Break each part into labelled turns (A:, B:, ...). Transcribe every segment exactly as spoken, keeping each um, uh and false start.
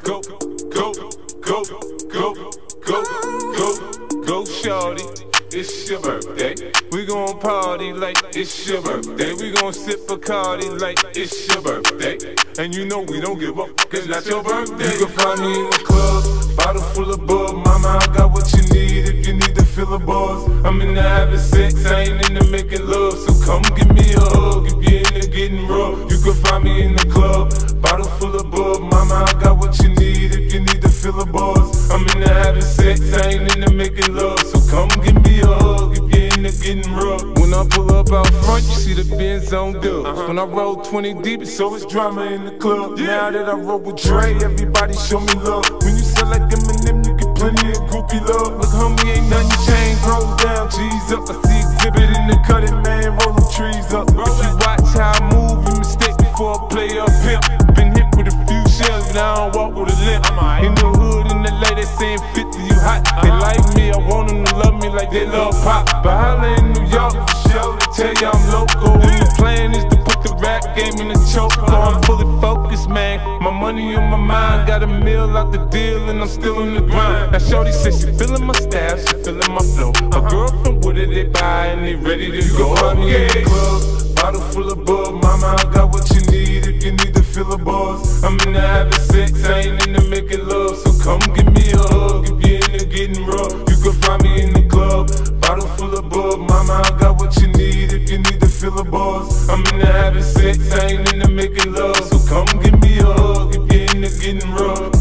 A: go, go, go, go, go, go, go, shorty. It's your birthday. We gon' party like it's your birthday. We gon' sip Bacardi like it's your birthday. And you know we don't give up, cause that's your birthday. You can find me in the club, bottle full of bub. Mama, I got what you need if you need to fill a buzz. I'm in the having sex, I ain't into making love. So come give me a hug if you're into getting rough. You can find me in the club, bottle full of bub. Mama, I got what you need if you need to fill a buzz. I'm in the having sex, I ain't into making love. So come give me a hug if you're into getting rough. When I pull up out front, you see the Benz on dubs. Uh-huh. When I roll twenty deep, it's always drama in the club. Yeah. Now that I roll with Dre, everybody show me love. When you sell like Eminem, you get plenty of groupie love. Look, homie, ain't nothing changed. Roll down, G's up. I see exhibit in the cutting, man, rolling trees up. If you watch how I move, you mistake before I play up pimp. Been hit with a few shells, but I don't walk with a limp. In the hood, in the lady, they saying fifty, you hot. They like me, I want them to love me like they love pop. But holla in New York for sure, they tell you I'm local. And the plan is to put the rap game in the choke. I'm fully focused, man. My money on my mind, got a meal out the deal, and I'm still in the grind. Now shorty says she feeling my style, she feeling my flow. A girl from Wooded, they buy and they ready to go. You find me in the club, bottle full of bub. Mama, I got what you need if you need to fill a buzz. I'm in the having sex, I ain't into making love. So come give me a hug if you're into getting rough. You can find me in the club, bottle full of bub. Mama, I got what you need if you need to fill a buzz. I'm in the having sex, I ain't into making love. So come give me a hug if you're into getting rough.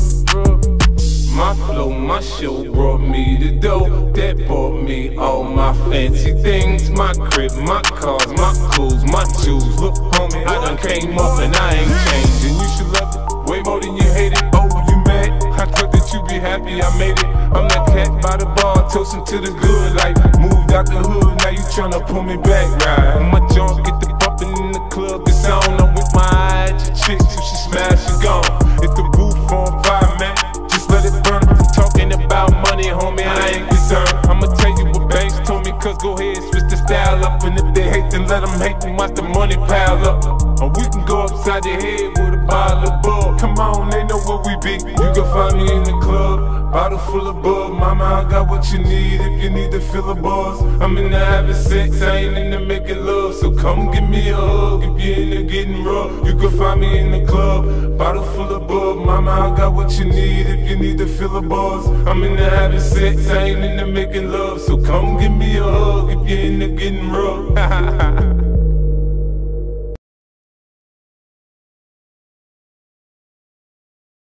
A: My flow, my show brought me the dough. That bought me all my fancy things. My crib, my cars, my clothes, my jewels. Look, homie, I done came up and I ain't changed. And you should love it way more than you hate it. Oh, you mad? I thought that you be happy I made it. I'm that cat by the bar, toasting to the good. Like, moved out the hood, now you tryna pull me back, right? My junk get the bumpin' in the club, it's on. I'm with my eye at your chick, till she smash, she gone. If the roof on fire, man, let it burn. Talking about money, homie, I ain't concerned. I'ma tell you what Banks told me, cause go ahead, switch the style up. And if they hate, then let them hate, then watch the money pile up. Or we can go upside the head with a bottle of bug. Come on, they know where we be. You can find me in the club, bottle full of bub. Mama, I got what you need if you need to fill a buzz. I'm in the having sex, I ain't into making love. So come give me a hug if you're into getting rough. You can find me in the club, bottle full of bub. Mama, I got what you need if you need to fill a buzz. I'm in the having sex, I ain't into making love. So come give me a hug if you're into getting rough.